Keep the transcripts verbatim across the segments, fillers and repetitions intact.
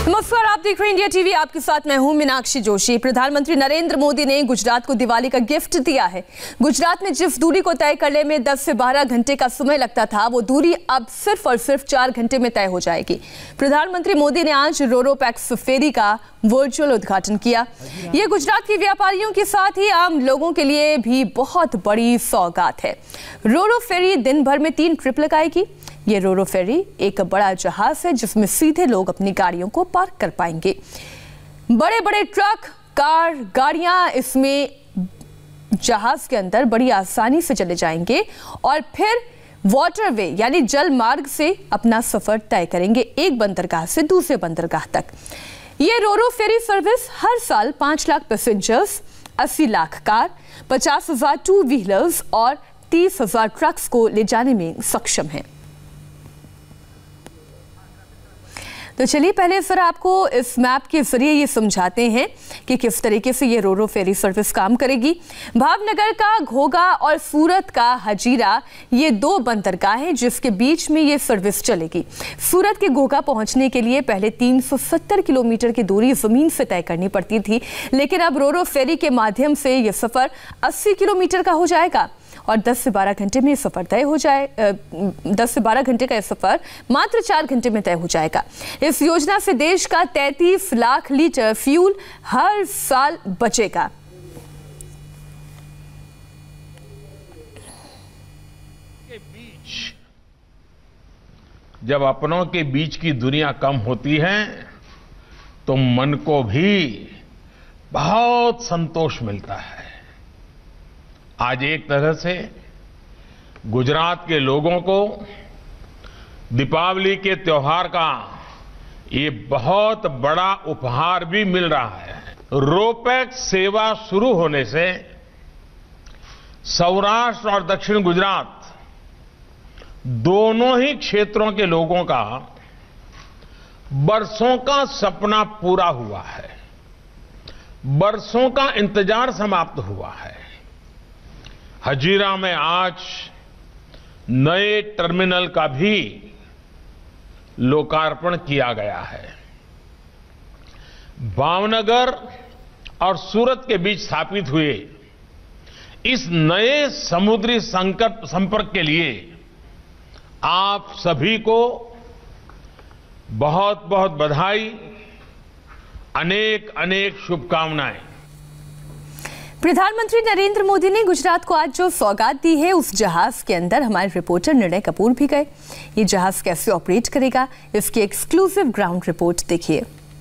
नमस्कार, आप देख रहे हैं इंडिया टीवी। आपके साथ मैं हूं मीनाक्षी जोशी। प्रधानमंत्री नरेंद्र मोदी ने गुजरात को दिवाली का गिफ्ट दिया है। गुजरात में जिस दूरी को तय करने में दस से बारह घंटे का समय लगता था, वो दूरी अब सिर्फ और सिर्फ चार घंटे में तय हो जाएगी। प्रधानमंत्री मोदी ने आज रोरो पैक्स फेरी का वर्चुअल उद्घाटन किया। ये गुजरात के व्यापारियों के साथ ही आम लोगों के लिए भी बहुत बड़ी सौगात है। रोरो फेरी दिन भर में तीन ट्रिप लगाएगी। ये रोरो फेरी एक बड़ा जहाज है जिसमें सीधे लोग अपनी गाड़ियों को पार्क कर पाएंगे। बड़े बड़े ट्रक, कार, गाड़ियां इसमें जहाज के अंदर बड़ी आसानी से चले जाएंगे और फिर वाटरवे यानी जल मार्ग से अपना सफर तय करेंगे, एक बंदरगाह से दूसरे बंदरगाह तक। ये रोरो फेरी सर्विस हर साल पांच लाख पैसेंजर्स, अस्सी लाख कार, पचास हजार टू व्हीलर्स और तीस हजार ट्रक्स को ले जाने में सक्षम है। तो चलिए पहले सर आपको इस मैप के जरिए ये समझाते हैं कि किस तरीके से ये रोरो फेरी सर्विस काम करेगी। भावनगर का घोघा और सूरत का हजीरा, ये दो बंदरगाह हैं जिसके बीच में ये सर्विस चलेगी। सूरत के घोघा पहुंचने के लिए पहले तीन सौ सत्तर किलोमीटर की दूरी जमीन से तय करनी पड़ती थी, लेकिन अब रोरो फेरी के माध्यम से ये सफर अस्सी किलोमीटर का हो जाएगा और दस से बारह घंटे में सफर तय हो जाए दस से बारह घंटे का सफर मात्र चार घंटे में तय हो जाएगा। इस योजना से देश का तैंतीस लाख लीटर फ्यूल हर साल बचेगा। के बीच जब अपनों के बीच की दुनिया कम होती है तो मन को भी बहुत संतोष मिलता है। आज एक तरह से गुजरात के लोगों को दीपावली के त्योहार का ये बहुत बड़ा उपहार भी मिल रहा है। रोपैक्स सेवा शुरू होने से सौराष्ट्र और दक्षिण गुजरात दोनों ही क्षेत्रों के लोगों का बरसों का सपना पूरा हुआ है, बरसों का इंतजार समाप्त हुआ है। हजीरा में आज नए टर्मिनल का भी लोकार्पण किया गया है। भावनगर और सूरत के बीच स्थापित हुए इस नए समुद्री संकट संपर्क के लिए आप सभी को बहुत बहुत बधाई, अनेक अनेक शुभकामनाएं। प्रधानमंत्री नरेंद्र मोदी ने गुजरात को आज जो सौगात दी है, उस जहाज के अंदर हमारे रिपोर्टर निर्णय कपूर भी गए। ये जहाज कैसे ऑपरेट करेगा, इसकी एक्सक्लूसिव ग्राउंड रिपोर्ट देखिए।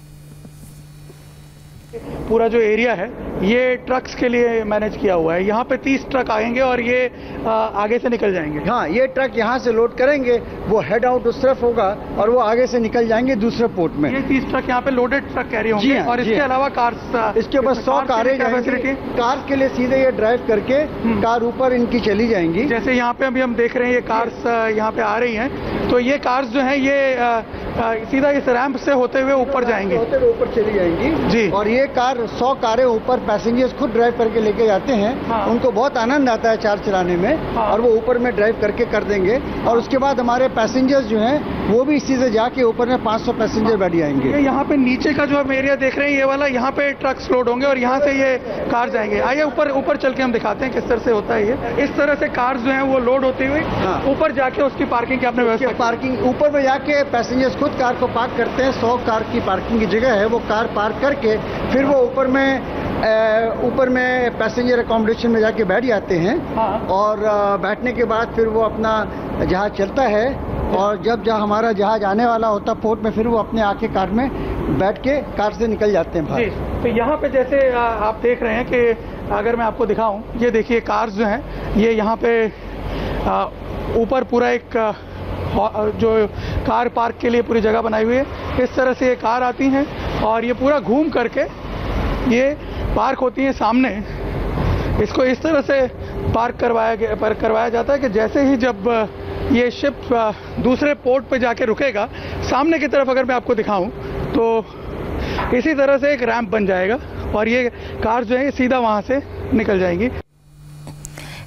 पूरा जो एरिया है ये ट्रक्स के लिए मैनेज किया हुआ है। यहाँ पे तीस ट्रक आएंगे और ये आ, आगे से निकल जाएंगे। हाँ, ये ट्रक यहाँ से लोड करेंगे, वो हेड आउट उस तरफ होगा और वो आगे से निकल जाएंगे दूसरे पोर्ट में। ये तीस ट्रक यहाँ पे लोडेड ट्रक कैरी होंगे और इसके अलावा कार्स, इसके ऊपर सौ कारें जाएंगी। कार के लिए सीधे ये ड्राइव करके कार ऊपर इनकी चली जाएंगी। जैसे यहाँ पे अभी हम देख रहे हैं ये कार्स यहाँ पे आ रही हैं, तो ये कार्स जो है ये आ, आ, सीधा इस रैंप से होते हुए ऊपर जाएंगी, होते हुए ऊपर चली जाएंगी जी। और ये कार सौ कारें ऊपर पैसेंजर्स खुद ड्राइव करके लेके जाते हैं। हाँ। उनको बहुत आनंद आता है चार चलाने में। हाँ। और वो ऊपर में ड्राइव करके कर देंगे। और उसके बाद हमारे पैसेंजर्स जो हैं वो भी इसी से जाके ऊपर में पाँच सौ पैसेंजर बैठ जाएंगे। यहाँ पे नीचे का जो हम एरिया देख रहे हैं ये वाला, यहाँ पे ट्रक्स लोड होंगे और यहाँ से ये कार जाएंगे। आइए ऊपर ऊपर चल के हम दिखाते हैं किस तरह से होता है ये। इस तरह से कार जो है वो लोड होती हुई ऊपर जाके उसकी पार्किंग की आपने व्यवस्था, पार्किंग ऊपर में जाके पैसेंजर्स खुद कार को पार्क करते हैं। सौ कार की पार्किंग की जगह है, वो कार पार्क करके फिर वो ऊपर में ऊपर में पैसेंजर अकोमोडेशन में जाके बैठ जाते हैं। हाँ। और बैठने के बाद फिर वो अपना जहाज चलता है और जब जहाँ हमारा जहाज आने वाला होता पोर्ट में, फिर वो अपने आके कार में बैठ के कार से निकल जाते हैं बाहर। तो यहाँ पे जैसे आप देख रहे हैं कि अगर मैं आपको दिखाऊं, ये देखिए कार्स जो हैं ये यहाँ पे ऊपर पूरा एक जो कार पार्क के लिए पूरी जगह बनाई हुई है। इस तरह से ये कार आती हैं और ये पूरा घूम करके ये पार्क होती है सामने। इसको इस तरह से पार्क करवाया पर करवाया जाता है कि जैसे ही जब ये शिप दूसरे पोर्ट पे जाके रुकेगा, सामने की तरफ अगर मैं आपको दिखाऊं तो इसी तरह से एक रैंप बन जाएगा और ये कार जो है सीधा वहां से निकल जाएंगी।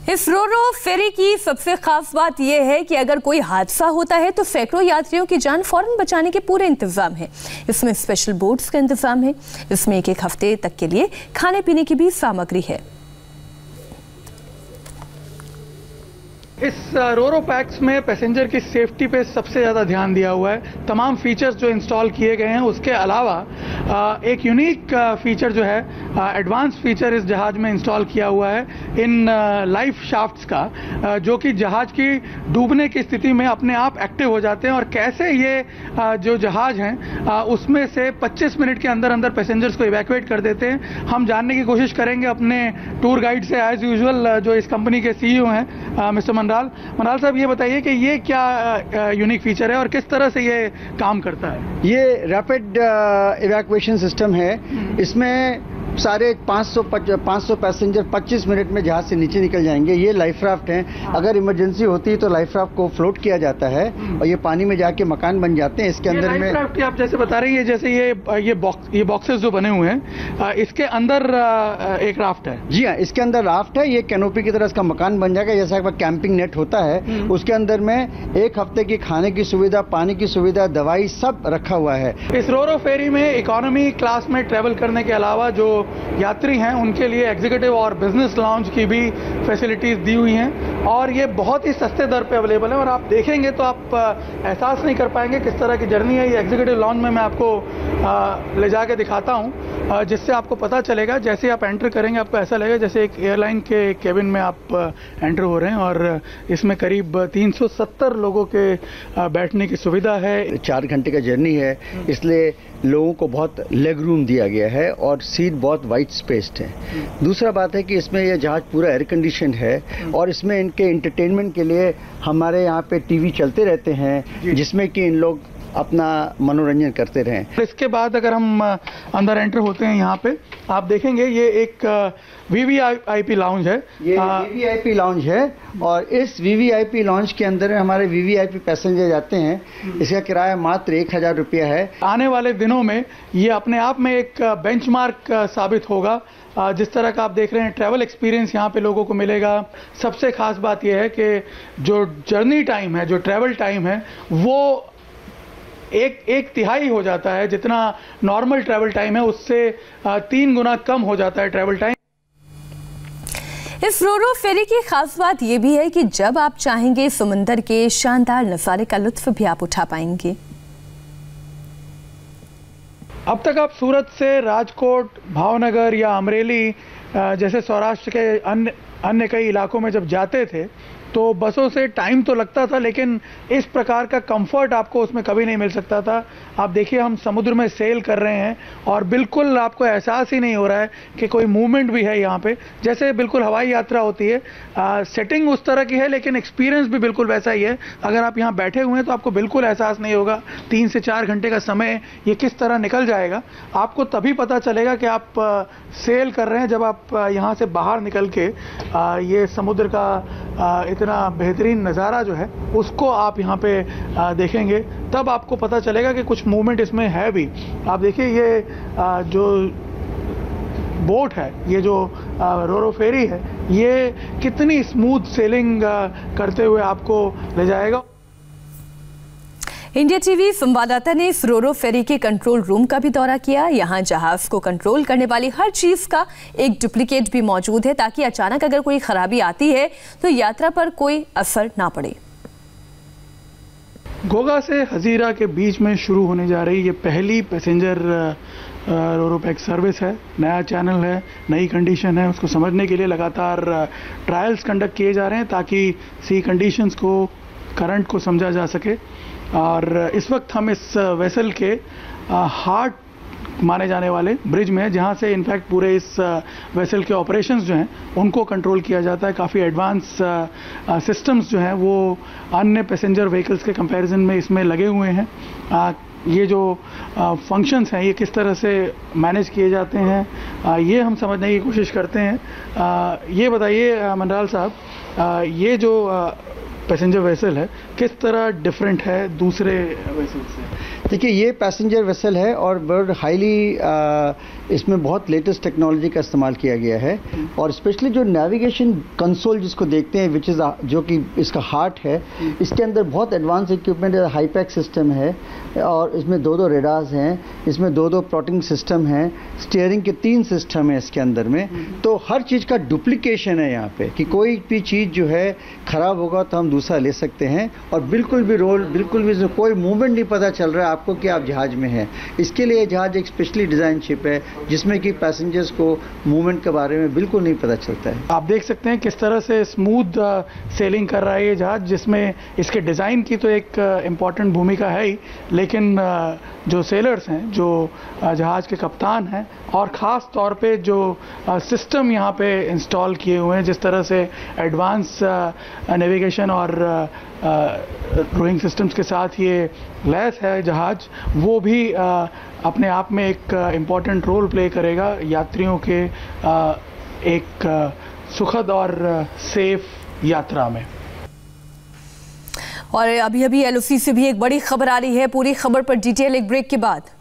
इस रोरो फेरी की सबसे खास बात यह है कि अगर कोई हादसा होता है तो सैकड़ों यात्रियों की जान फौरन बचाने के पूरे इंतजाम है। इसमें स्पेशल बोट्स का इंतजाम है। इसमें एक एक हफ्ते तक के लिए खाने पीने की भी सामग्री है। इस रोरो पैक्स में पैसेंजर की सेफ्टी पे सबसे ज़्यादा ध्यान दिया हुआ है। तमाम फीचर्स जो इंस्टॉल किए गए हैं, उसके अलावा एक यूनिक फीचर जो है, एडवांस फीचर इस जहाज में इंस्टॉल किया हुआ है इन लाइफ शाफ्ट्स का, जो कि जहाज की डूबने की स्थिति में अपने आप एक्टिव हो जाते हैं और कैसे ये जो जहाज हैं उसमें से पच्चीस मिनट के अंदर अंदर पैसेंजर्स को इवैक्यूएट कर देते हैं। हम जानने की कोशिश करेंगे अपने टूर गाइड से, एज यूजुअल जो इस कंपनी के सीईओ हैं मिस्टर मनराल मनराल साहब, ये बताइए कि ये क्या यूनिक फीचर है और किस तरह से ये काम करता है। ये रैपिड इवैक्यूएशन सिस्टम है। इसमें सारे पाँच सौ पाँच सौ पैसेंजर पच्चीस मिनट में जहाज से नीचे निकल जाएंगे। ये लाइफ राफ्ट हैं। अगर इमरजेंसी होती है तो लाइफ राफ्ट को फ्लोट किया जाता है और ये पानी में जाके मकान बन जाते हैं। इसके अंदर में राफ्ट आप जैसे बता रहे हैं, जैसे ये ये बॉक्स ये बॉक्सेस जो बने हुए हैं, इसके अंदर एक राफ्ट है। जी हाँ, इसके अंदर राफ्ट है। ये कैनोपी की तरह इसका मकान बन जाएगा। जैसा कैंपिंग नेट होता है, उसके अंदर में एक हफ्ते की खाने की सुविधा, पानी की सुविधा, दवाई सब रखा हुआ है। इस रोरो फेरी में इकोनॉमी क्लास में ट्रेवल करने के अलावा जो यात्री हैं उनके लिए एग्जीक्यूटिव और बिजनेस लाउंज की भी फैसिलिटीज दी हुई हैं और ये बहुत ही सस्ते दर पे अवेलेबल है। और आप देखेंगे तो आप एहसास नहीं कर पाएंगे किस तरह की जर्नी है। ये एग्जीक्यूटिव लाउंज में मैं आपको ले जाके दिखाता हूँ, जिससे आपको पता चलेगा। जैसे आप एंटर करेंगे आपको ऐसा लगेगा जैसे एक एयरलाइन के केबिन में आप एंटर हो रहे हैं और इसमें करीब तीन सौ सत्तर लोगों के बैठने की सुविधा है। चार घंटे का जर्नी है, इसलिए लोगों को बहुत लेग रूम दिया गया है और सीट बहुत वाइड स्पेस्ड है। दूसरा बात है कि इसमें यह जहाज पूरा एयर कंडीशन है और इसमें इनके एंटरटेनमेंट के लिए हमारे यहाँ पे टीवी चलते रहते हैं, जिसमें कि इन लोग अपना मनोरंजन करते रहें। इसके बाद अगर हम अंदर एंटर होते हैं, यहाँ पे आप देखेंगे ये एक वीवीआईपी लाउंज है। ये वीवीआईपी लाउंज है और इस वीवीआईपी लाउंज के अंदर हमारे वीवीआईपी पैसेंजर जाते हैं। इसका किराया मात्र एक हजार रुपया है। आने वाले दिनों में ये अपने आप में एक बेंचमार्क साबित होगा। जिस तरह का आप देख रहे हैं ट्रैवल एक्सपीरियंस यहाँ पे लोगों को मिलेगा। सबसे खास बात यह है कि जो जर्नी टाइम है, जो ट्रैवल टाइम है, वो एक एक तिहाई हो जाता है। जितना नॉर्मल ट्रैवल टाइम है उससे तीन गुना कम हो जाता है ट्रैवल टाइम। इस रोरो फेरी की खास बात यह भी है कि जब आप चाहेंगे समुंदर के शानदार नजारे का लुत्फ भी आप उठा पाएंगे। अब तक आप सूरत से राजकोट, भावनगर या अमरेली जैसे सौराष्ट्र के अन्य अन्य कई इलाकों में जब जाते थे तो बसों से टाइम तो लगता था, लेकिन इस प्रकार का कंफर्ट आपको उसमें कभी नहीं मिल सकता था। आप देखिए हम समुद्र में सेल कर रहे हैं और बिल्कुल आपको एहसास ही नहीं हो रहा है कि कोई मूवमेंट भी है यहाँ पे, जैसे बिल्कुल हवाई यात्रा होती है। आ, सेटिंग उस तरह की है लेकिन एक्सपीरियंस भी बिल्कुल वैसा ही है। अगर आप यहाँ बैठे हुए हैं तो आपको बिल्कुल एहसास नहीं होगा तीन से चार घंटे का समय ये किस तरह निकल जाएगा। आपको तभी पता चलेगा कि आप आ, सेल कर रहे हैं जब आप आ, यहाँ से बाहर निकल के आ, ये समुद्र का आ, इतना बेहतरीन नज़ारा जो है उसको आप यहाँ पे आ, देखेंगे, तब आपको पता चलेगा कि कुछ मूवमेंट इसमें है भी। आप देखिए ये आ, जो बोट है, ये जो रोरो फेरी है, ये कितनी स्मूथ सेलिंग करते हुए आपको ले जाएगा। इंडिया टीवी संवाददाता ने इस रोरो फेरी के कंट्रोल रूम का भी दौरा किया। यहाँ जहाज को कंट्रोल करने वाली हर चीज का एक डुप्लीकेट भी मौजूद है, ताकि अचानक अगर कोई खराबी आती है तो यात्रा पर कोई असर ना पड़े। घोघा से हजीरा के बीच में शुरू होने जा रही ये पहली पैसेंजर रोरो पैक्स सर्विस है। नया चैनल है, नई कंडीशन है, उसको समझने के लिए लगातार ट्रायल्स कंडक्ट किए जा रहे हैं ताकि सी कंडीशंस को, करंट को समझा जा सके। और इस वक्त हम इस वेसल के हार्ट माने जाने वाले ब्रिज में, जहां से इनफैक्ट पूरे इस वेसल के ऑपरेशंस जो हैं उनको कंट्रोल किया जाता है। काफ़ी एडवांस सिस्टम्स जो हैं वो अन्य पैसेंजर व्हीकल्स के कंपैरिजन में इसमें लगे हुए हैं। आ, ये जो फंक्शंस हैं ये किस तरह से मैनेज किए जाते हैं, आ, ये हम समझने की कोशिश करते हैं। आ, ये बताइए मनराल साहब, आ, ये जो आ, पैसेंजर वेसल है किस तरह डिफरेंट है दूसरे वेसल से? देखिए, ये पैसेंजर वेसल है और बहुत हाईली इसमें बहुत लेटेस्ट टेक्नोलॉजी का इस्तेमाल किया गया है। और स्पेशली जो नेविगेशन कंसोल जिसको देखते हैं, विच इज़ जो कि इसका हार्ट है, इसके अंदर बहुत एडवांस इक्विपमेंट है, हाईपैक सिस्टम है और इसमें दो दो रेडार्स हैं, इसमें दो दो प्लॉटिंग सिस्टम हैं, स्टीयरिंग के तीन सिस्टम है इसके अंदर में। तो हर चीज़ का डुप्लीकेशन है यहाँ पे कि कोई भी चीज़ जो है ख़राब होगा तो हम दूसरा ले सकते हैं और बिल्कुल भी रोल बिल्कुल भी कोई मूवमेंट नहीं पता चल रहा है आपको कि आप जहाज में हैं। इसके लिए जहाज एक स्पेशली डिज़ाइन शिप है जिसमें कि पैसेंजर्स को मूवमेंट के बारे में बिल्कुल नहीं पता चलता है। आप देख सकते हैं किस तरह से स्मूथ सेलिंग कर रहा है ये जहाज, जिसमें इसके डिज़ाइन की तो एक इम्पॉर्टेंट भूमिका है ही, लेकिन जो सेलर्स हैं, जो जहाज के कप्तान हैं और ख़ास तौर पे जो सिस्टम यहाँ पे इंस्टॉल किए हुए हैं, जिस तरह से एडवांस नेविगेशन और रोइंग सिस्टम्स के साथ ये लैस है जहाज, वो भी आ, अपने आप में एक इम्पॉर्टेंट रोल प्ले करेगा यात्रियों के आ, एक आ, सुखद और सेफ यात्रा में। और अभी अभी एलओसी से भी एक बड़ी खबर आ रही है। पूरी खबर पर डिटेल एक ब्रेक के बाद।